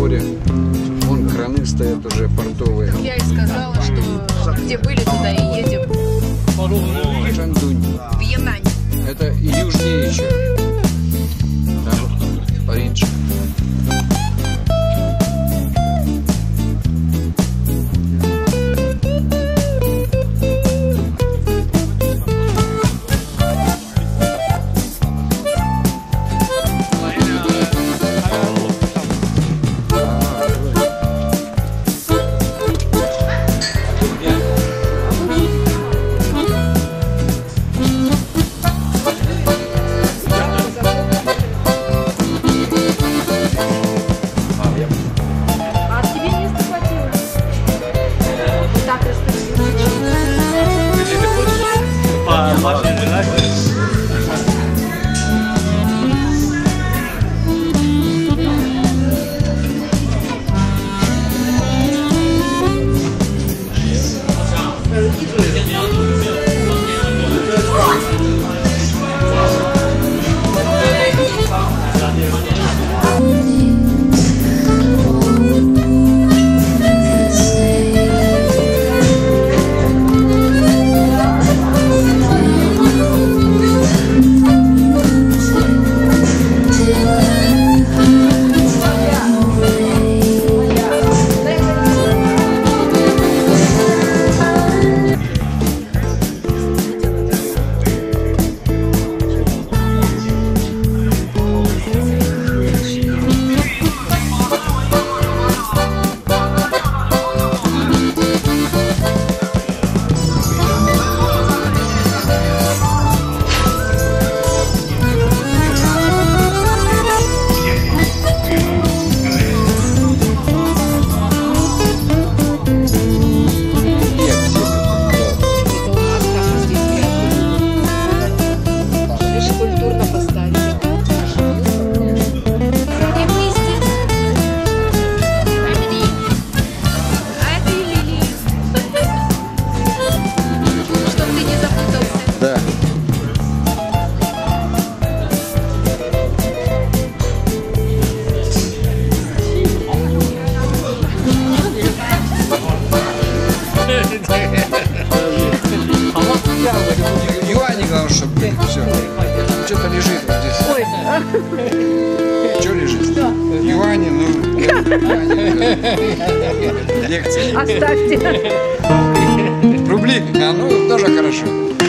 море. Вон краны стоят уже портовые. Я и сказала, что где были, туда и едем. Шандунь. В Янань. Это и южнее еще. Там Париж. Юани, главное, чтобы все. Что-то лежит вот здесь. Ой. Что лежит? Юани, ну. Лекция. Оставьте. Рубли. А, ну, тоже хорошо.